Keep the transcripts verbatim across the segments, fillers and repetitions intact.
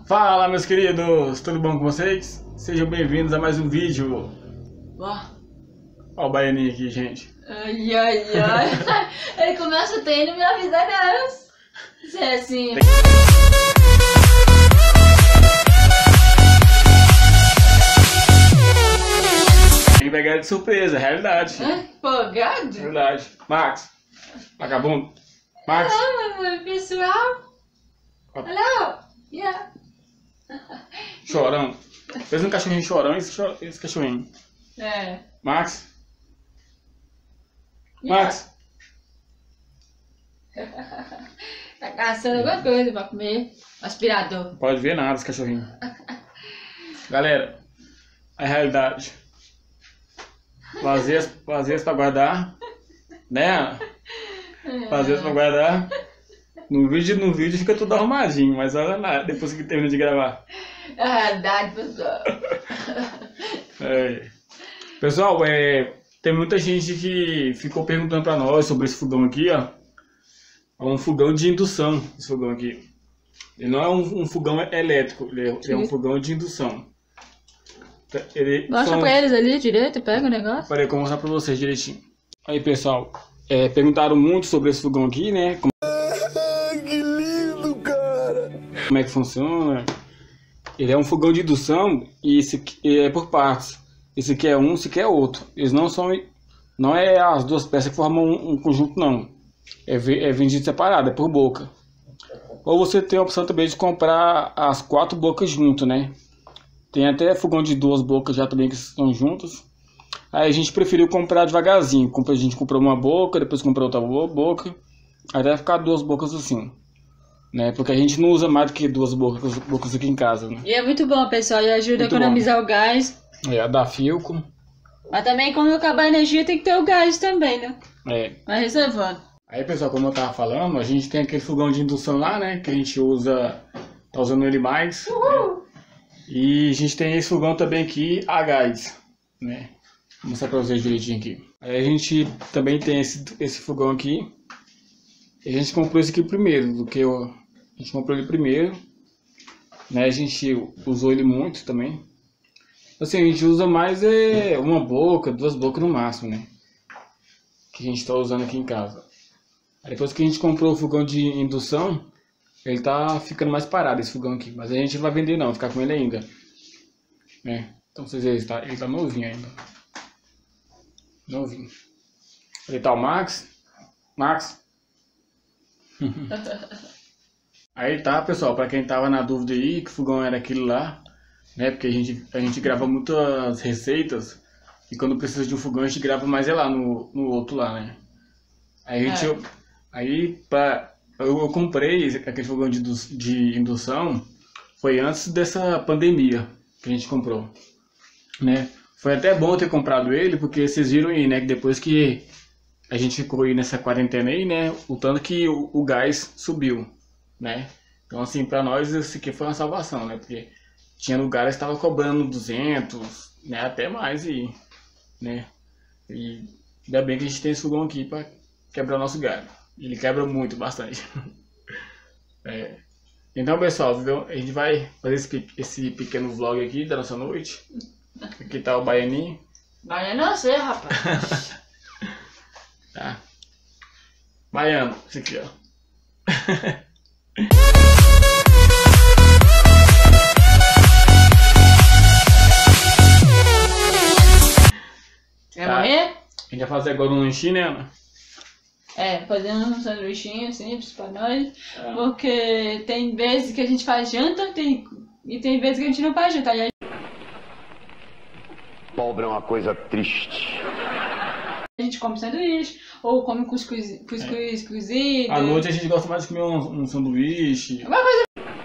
Fala, meus queridos, tudo bom com vocês? Sejam bem-vindos a mais um vídeo. Ó, Ó o baianinho aqui, gente. ai, ai, ai. Ele começa a ter e não me avisa não. Isso é assim. Tem que pegar ele de surpresa, é realidade. Hã? Empolgado? Verdade. Max, vagabundo. Max. Olá, mamãe, pessoal. Olá. Yeah. Chorão. Fez um cachorrinho chorão, esse, cho- esse cachorrinho. É. Max. Yeah. Max. Tá caçando alguma coisa pra comer. Aspirador. Não pode ver nada esse cachorrinho. Galera, a realidade. Vazias, vazias pra guardar. Né? Vazias pra guardar. No vídeo, no vídeo fica tudo arrumadinho, mas olha lá, depois que termina de gravar. É a realidade, pessoal. É. Pessoal, é, tem muita gente que ficou perguntando pra nós sobre esse fogão aqui, ó. É um fogão de indução, esse fogão aqui. Ele não é um, um fogão elétrico, ele é, ele é um fogão de indução. Ele Mostra são- pra eles ali direito, pega o negócio. Peraí, que eu vou mostrar pra vocês direitinho. Aí, pessoal, é, perguntaram muito sobre esse fogão aqui, né? Como... Que lindo, cara! como é que funciona. Ele é um fogão de indução e esse aqui é por partes. Esse aqui é um, esse aqui é outro. Eles não são, não é as duas peças que formam um, um conjunto, não. É, ve- é vendido separado, é por boca. Ou você tem a opção também de comprar as quatro bocas junto, né? Tem até fogão de duas bocas já também que estão juntos. Aí a gente preferiu comprar devagarzinho. Compra- A gente comprou uma boca, depois comprou outra bo- boca. Até ficar duas bocas assim. Né? Porque a gente não usa mais do que duas bocas, bocas aqui em casa, né? E é muito bom, pessoal, e ajuda Muito a economizar o gás. É a da Filco. Mas também quando acabar a energia tem que ter o gás também, né? É. Mas reservando. Aí, pessoal, como eu tava falando, a gente tem aquele fogão de indução lá, né? Que a gente usa, tá usando ele mais. Né? E a gente tem esse fogão também aqui a gás, né? Vou mostrar pra vocês direitinho aqui. Aí a gente também tem esse, esse fogão aqui. E a gente comprou esse aqui primeiro, do que eu, a gente comprou ele primeiro. Né? A gente usou ele muito também. Assim, a gente usa mais é uma boca, duas bocas no máximo, né? Que a gente tá usando aqui em casa. Aí depois que a gente comprou o fogão de indução, ele tá ficando mais parado, esse fogão aqui. Mas a gente não vai vender não, vai ficar com ele ainda. Né? Então vocês veem, ele tá, ele tá novinho ainda. Novinho. Ali tá o Max. Max. Aí tá, pessoal, pra quem tava na dúvida aí, que fogão era aquele lá, né? Porque a gente, a gente grava muitas receitas e quando precisa de um fogão a gente grava mais é lá no, no outro lá, né? Aí a gente, É. aí pra, eu, eu comprei aquele fogão de, indu- de indução, foi antes dessa pandemia que a gente comprou, né? Foi até bom ter comprado ele, porque vocês viram aí, né, que depois que a gente ficou aí nessa quarentena aí, né, o tanto que o, o gás subiu, né? Então, assim, pra nós isso aqui foi uma salvação, né? Porque tinha lugares que estavam cobrando duzentos, né, até mais e, né? E ainda bem que a gente tem esse fogão aqui pra quebrar o nosso galho. Ele quebra muito, bastante. É. Então, pessoal, viu? A gente vai fazer esse, pe- esse pequeno vlog aqui da nossa noite. Aqui tá o baianinho, Vai não sei, rapaz. tá? Baiano, esse aqui, ó. Quer Tá. morrer? A gente vai fazer agora um lanchinho, né, Ana? É, fazendo um sanduichinho simples pra nós. É. Porque tem vezes que a gente faz janta tem, e tem vezes que a gente não faz janta. Aí Pobre é uma coisa triste. a gente come sanduíche, ou come cuscuz, cuscuz cozido. À noite a gente gosta mais de comer um, um sanduíche. Alguma coisa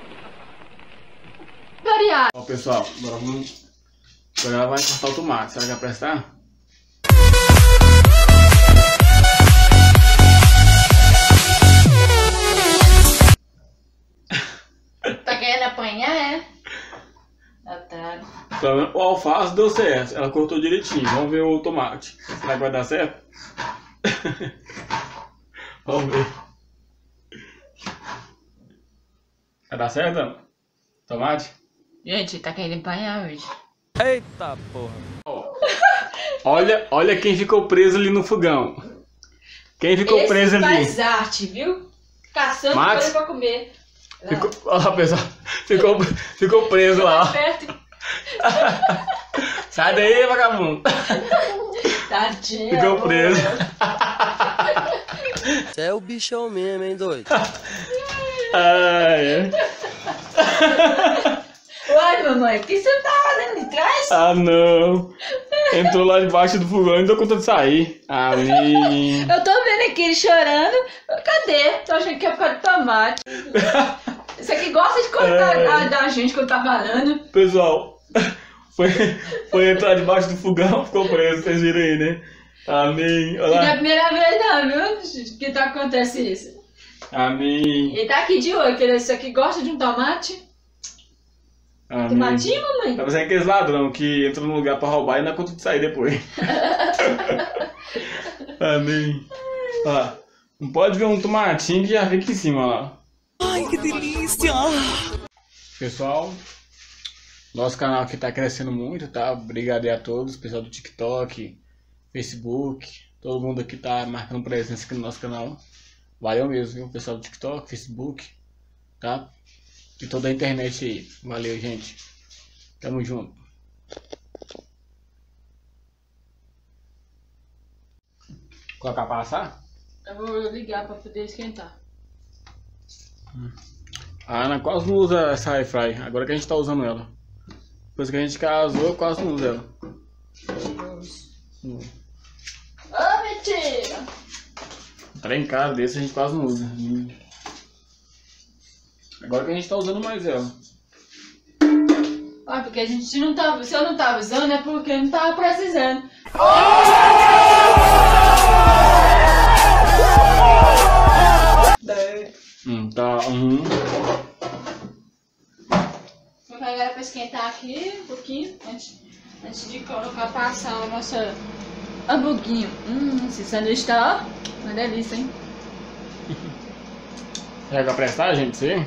variada. Ó, pessoal, agora vamos. Agora vai cortar o tomate. Será que vai prestar? Tá querendo apanhar, é? Otário. Tá vendo? O alface deu certo. Ela cortou direitinho. Vamos ver o tomate. Será que vai dar certo? Vamos ver. Vai dar certo, Ana? Tomate? Gente, tá querendo empanhar hoje. Eita porra. Olha, olha quem ficou preso ali no fogão. Quem ficou Esse preso ali? faz arte, viu? Caçando Max? coisa pra comer. Ficou, olha lá, pessoal. Ficou, ficou preso lá. ó. Perto. Sai daí, vagabundo. Tadinho. Ficou preso. Você é o bichão mesmo, hein, doido? Ai, ai. Uai, mamãe, o que você tá fazendo de trás? Ah, não. Entrou lá debaixo do fogão e não deu conta de sair. Ali. Eu tô vendo aqui ele chorando. Cadê? Tô achando que é por causa do tomate. Isso aqui gosta de cortar É. a da gente quando tá falando. Pessoal, foi, foi entrar debaixo do fogão, ficou preso, vocês viram aí, né? Amém. Olha E não é a lá. primeira vez não, viu? Que tá acontece isso. Amém. Ele tá aqui de olho, que ele isso aqui gosta de um tomate. Amém. Tomatinho, mamãe? Tá parecendo aqueles ladrão que entram num lugar pra roubar e não dá conta de sair depois. Amém. Olha lá. Não pode ver um tomatinho que já fica aqui em cima, olha lá. Ai, que delícia! Pessoal, nosso canal aqui tá crescendo muito, tá? Obrigado aí a todos, pessoal do TikTok, Facebook, todo mundo aqui tá marcando presença aqui no nosso canal. Valeu mesmo, viu? Pessoal do TikTok, Facebook, tá? E toda a internet aí. Valeu, gente. Tamo junto. Colocar pra assar? Eu vou ligar pra poder esquentar. A Ana quase não usa essa air fry, agora que a gente tá usando ela. Depois que a gente casou, eu quase não uso ela. Hum. Ô, mentira! Trem caro desse a gente quase não usa. Hum. Agora que a gente tá usando mais ela. Ah, porque a gente não tava. Se eu não tava usando, é porque não tava precisando. Hum, tá. Uhum. Vou pegar ela pra esquentar aqui um pouquinho. Antes, antes de colocar passar o nosso hamburguinho. Hum, esse sanduíche tá, ó, uma delícia, hein? Será que vai prestar, gente? Sim?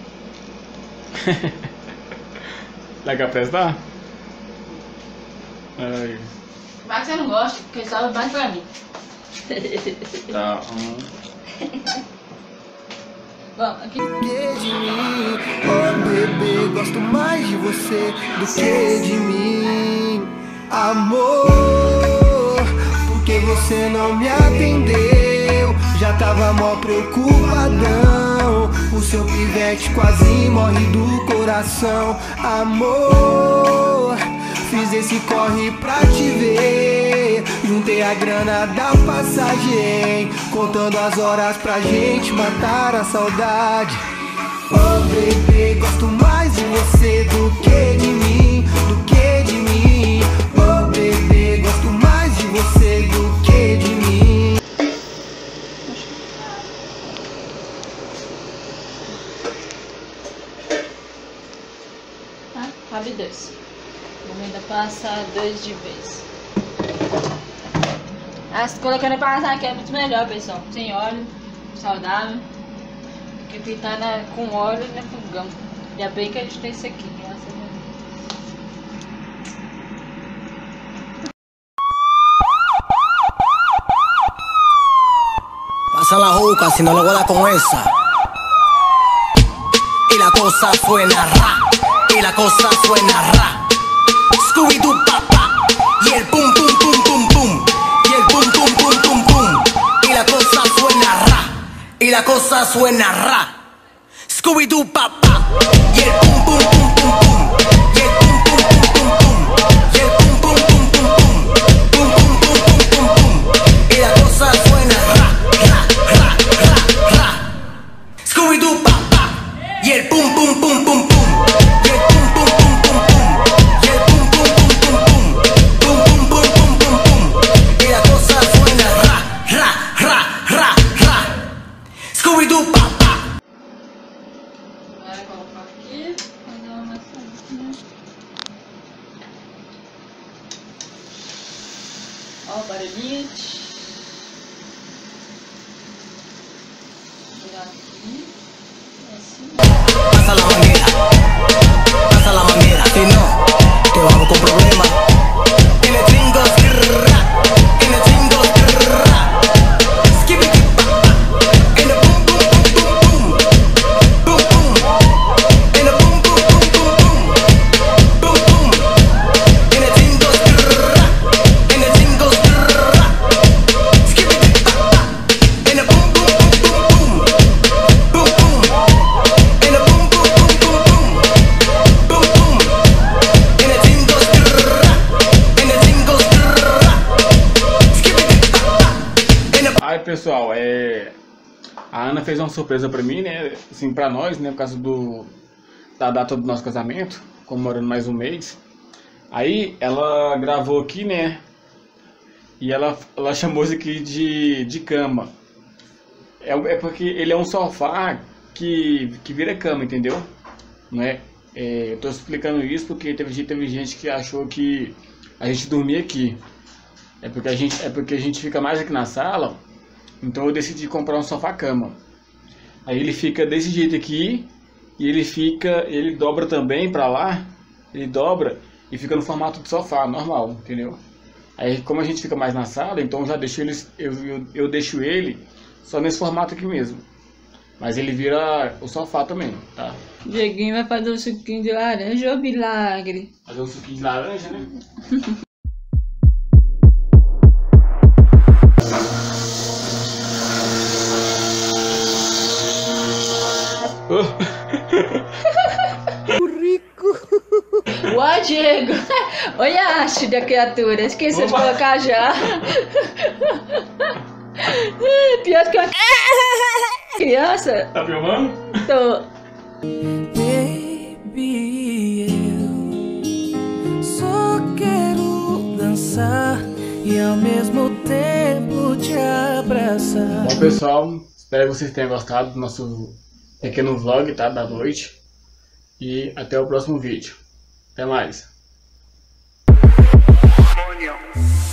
Será que vai prestar? Ai. Mas eu não gosto, porque só mais pra mim. Tá. Uhum. Bom, aqui. De mim, oh bebê, gosto mais de você do que de mim, amor, porque você não me atendeu, já tava mó preocupadão, o seu pivete quase morre do coração, amor, fiz esse corre pra te ver, juntei a grana da passagem, contando as horas pra gente matar a saudade. Oh bebê, gosto mais de você do que de mim, do que de mim. Oh bebê, gosto mais de você do que de mim. Ah, cabe dois. Vamos ainda passar dois de vez. Ah, colocando pra passar aqui é muito melhor, pessoal. Sem óleo, saudável. Porque fritar na, com óleo no fogão. Ainda bem que a gente tem isso aqui, graças a Deus. Pasa la juca, si no lo guarda con esa. Y la cosa suena ra, y la cosa suena ra. Scooby-Doo papá, y el pum pum pum pum pum, y el pum pum pum pum pum. Y la cosa suena ra, y la cosa suena ra. Scooby-Doo papá, y el pum pum pum pum pum, y el pum pum pum pum pum, y el pum pum pum pum pum, pum pum pum pum pum pum. Y la cosa suena ra, ra, ra, ra, ra. Scooby-Doo papá, y el pum pum pum pum pum, y el pum pum pum pum pum, y el pum pum pum pum pum, pum pum pum pum pum pum. Y la cosa suena ra, ra, ra, ra, ra. Scooby-Doo papá. Agora colocar aqui, fazer uma massinha. Ó o barulhinho. Virar aqui. Assim. Pasa la manguera, A Ana fez uma surpresa pra mim, né? Assim, pra nós, né? Por causa do, da data do nosso casamento, comemorando mais um mês. Aí ela gravou aqui, né? E ela, ela chamou isso aqui de, de cama. É, é porque ele é um sofá que, que vira cama, entendeu? Não é? É, eu tô explicando isso porque teve, teve gente que achou que a gente dormia aqui. É porque a gente, é porque a gente fica mais aqui na sala. Então eu decidi comprar um sofá-cama. Aí ele fica desse jeito aqui. E ele fica, ele dobra também pra lá. Ele dobra e fica no formato de sofá, normal, entendeu? Aí como a gente fica mais na sala, então eu já deixo ele, eu, eu, eu deixo ele só nesse formato aqui mesmo. Mas ele vira o sofá também, tá? Dieguinho vai fazer um suquinho de laranja ou milagre? Fazer um suquinho de laranja, né? Ué, Diego! Olha a arte da criatura, esqueceu de colocar já. Pior que uma criança. Tá filmando? Tô. Baby, eu só quero dançar e ao mesmo tempo te abraçar. Bom, pessoal, espero que vocês tenham gostado do nosso pequeno vlog, tá? Da noite. E até o próximo vídeo. Até mais.